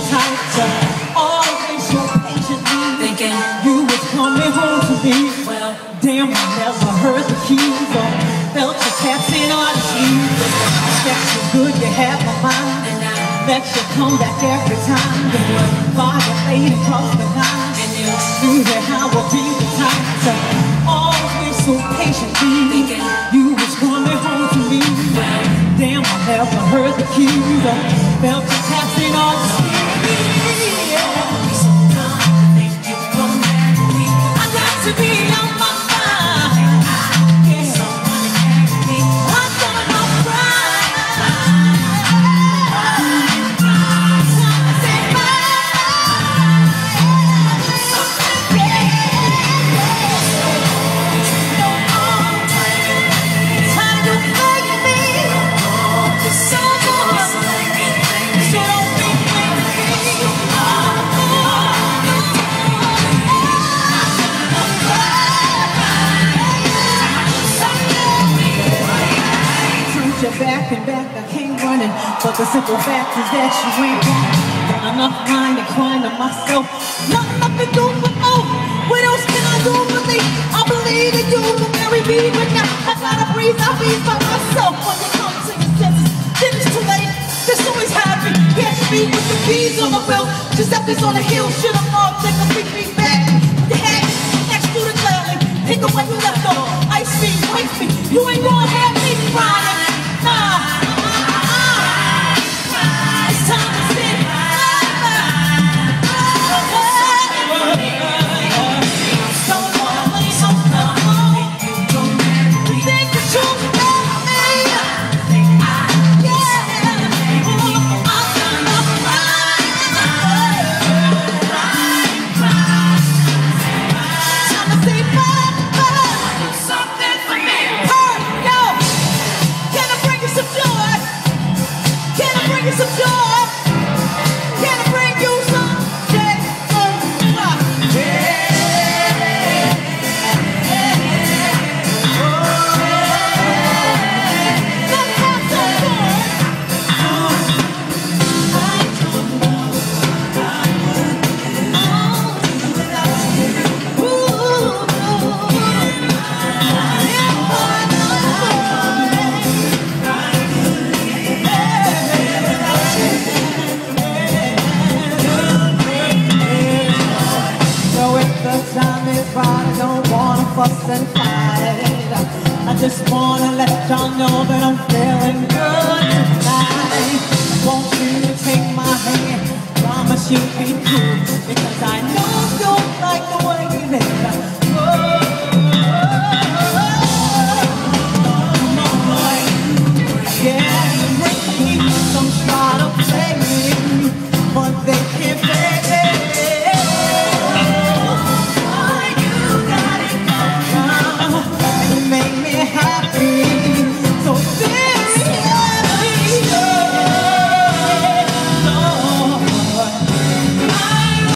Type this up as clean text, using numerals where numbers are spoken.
type to always so patiently thinking you was coming home to me. Well, damn, I never heard the keys or felt your tapping on the sleeve. That's so good you had my mind, and I let you come back every time. You were violating across the line, and you knew that I would be the type to always so patiently thinking you was coming home to me. Well, damn, I never heard the keys or felt your tapping on the sleeve. To be on my mind, yeah. I'm gonna cry. Say time to make me so good. So don't be back and back, I came running, but the simple fact is that you ain't wrong. Got enough mind and crying to myself, nothing up to do but oh, what else can I do for me? I believe that you will marry me, but now I gotta breathe, I'll be by myself. When you come to your senses, then it's too late, this always happened. Catch me with the keys on the belt, Giuseppe's on the hill, shit I'm off, take a big beat back. The hat next to the cloudy, pick up where you left off, ice me, wipe me, you ain't gonna have me crying. It's time to say bye-bye. Don't wanna play so long. You think the truth about me? Yeah. I'm gonna cry. Time to say bye-bye. Do something for me. Hey, yo. Can I bring you some joy? Can I bring you some joy? Can I bring you some joy? Let's have some fun. I don't know what I would do without you. Time is right, I don't wanna fuss and fight. I just wanna let y'all know that I'm feeling good.